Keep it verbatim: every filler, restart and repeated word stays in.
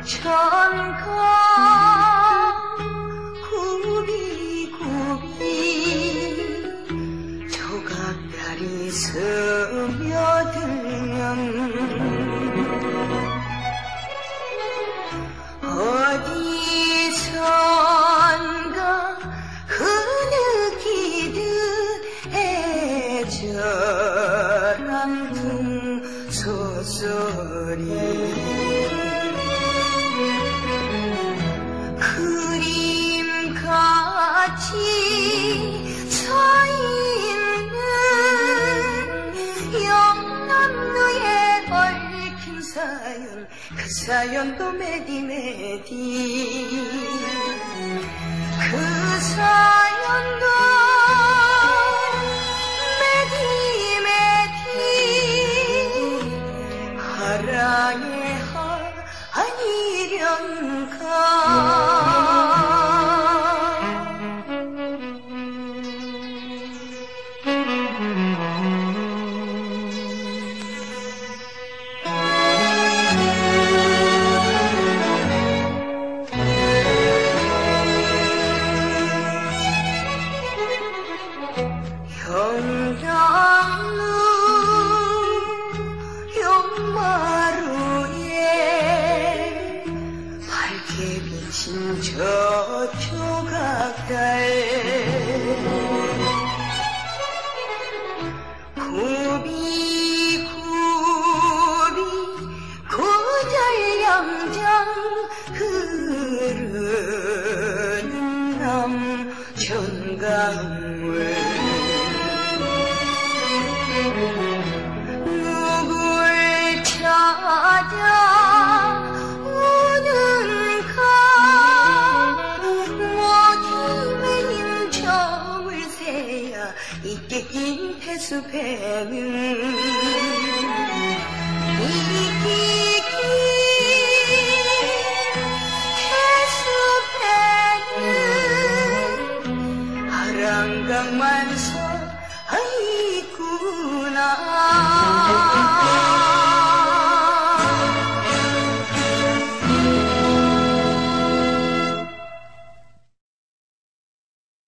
천가 굽이굽이 조각달이 스며들면 어디선가 흐느끼듯 애절한 등소소리 그림같이 서있는 영남로에 얽힌 사연 그 사연도 메디메디 그 사연도 메디메디 하랑의 아니련가 영장루 용마루에 밝게 비친 저 조각달 굽이굽이 고절양장 흐르는 남천강물 누굴 찾아 오는가 모임의 임점을 새야 이게 인태수배는 이기기 태수배는 하랑강만서 있구나